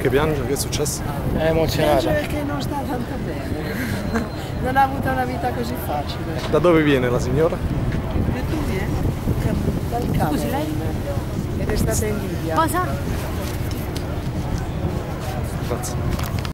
Perché piange? Che è successo? È emozionata. Piange perché non sta tanto bene. Non ha avuto una vita così facile. Da dove viene la signora? Da dove? Dal Camerun. Ed è stata in Libia. Cosa? Grazie.